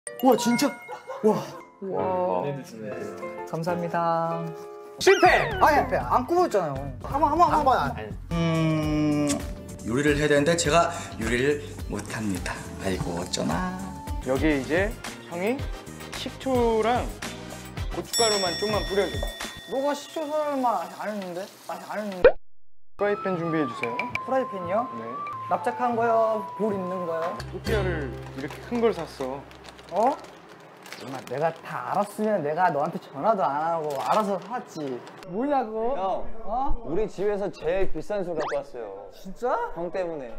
와 진짜? 와. 와. 감사합니다. 실패! 아니 안 굽었잖아요. 한번 안. 요리를 해야 되는데 제가 요리를 못합니다. 아이고 어쩌나. 여기에 이제 형이 식초랑 고춧가루만 좀만 뿌려줘. 너가 식초 설마 안 했는데? 아니 안 했는데? 프라이팬 준비해 주세요. 프라이팬이요? 네. 납작한 거요? 볼 있는 거요? 또띠아를 이렇게 큰 걸 샀어. 어? 엄마 내가 다 알았으면 내가 너한테 전화도 안 하고 알아서 샀지. 뭐냐고? 형, 어? 우리 집에서 제일 비싼 술 갖고 왔어요. 진짜? 형 때문에.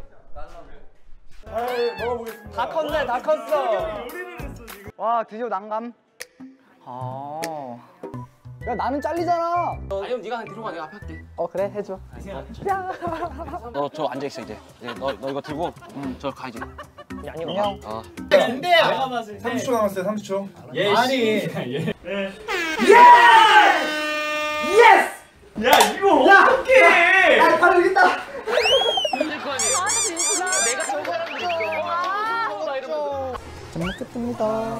다 컸네, 다 컸어. 와, 드디어 난감. 아. 야, 나는 잘리잖아. 아니 형 네가 그냥 들어가 내가 앞에 할게. 그래, 해줘. 너 저 앉아 있어 이제. 너 이거 들고 저 가 이제. 안녕. 내가 봤을 때 30초 남았어요. 30초. 예. 아니. 예. 예스! 야 이거 어떡해! 아, 바로 여기 있다. 잘 먹겠습니다.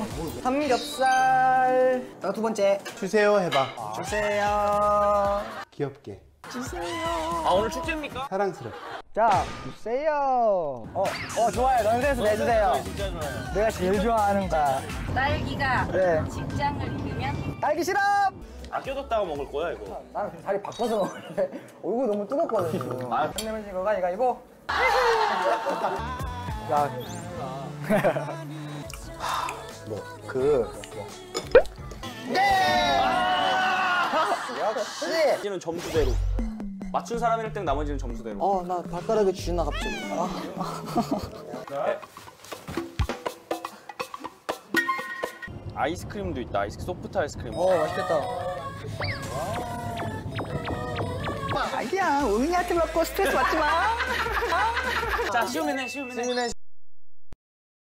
삼겹살. 두 번째. 주세요 해봐. 주세요. 귀엽게. 아 오늘 축제입니까? 사랑스럽게. 자, 주세요. 좋아요. 런쥔에서 내주세요. 진짜 좋아요. 내가 제일 좋아하는 거야. 딸기가 네. 직장을 잃으면 딸기 시럽! 아껴뒀다가 먹을 거야 이거. 난 다리 바꿔서 먹을래. 얼굴 너무 뜨겁거든. 안 내면 이거가 이거. 야. 역시. 나머지는 점수대로. 맞춘 사람이 1등 나머지는 점수대로. 나 발가락에 쥐나 갑자기. 아이스크림도 있다. 소프트 아이스크림. 맛있겠다. 아니야, 우민이한테 먹고 스트레스 받지 마. 자 시우민해.